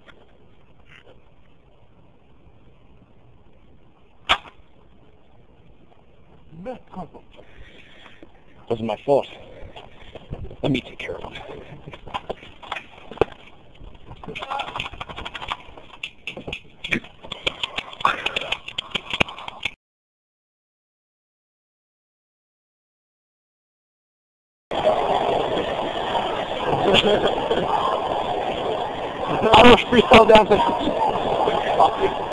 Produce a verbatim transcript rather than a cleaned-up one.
Wasn't my fault. Let me take care of him. I was free fell down to